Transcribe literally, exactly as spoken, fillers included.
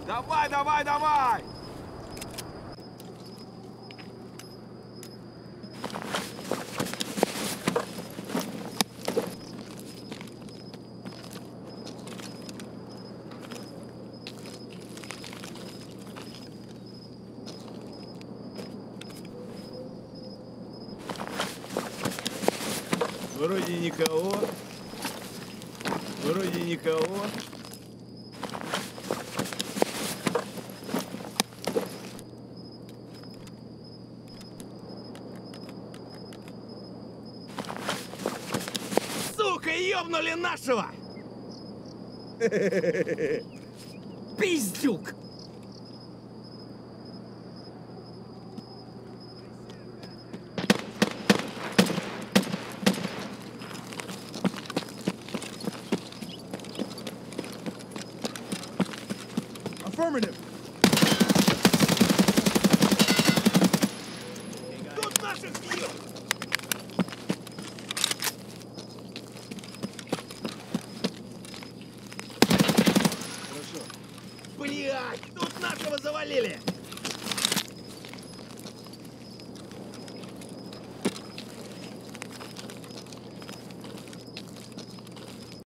Давай, давай, давай! Вроде никого. Вроде никого. Сука, ёбнули нашего! Пиздюк! Affirmative. Тут наших бьют! Хорошо. Блядь, тут нашего завалили!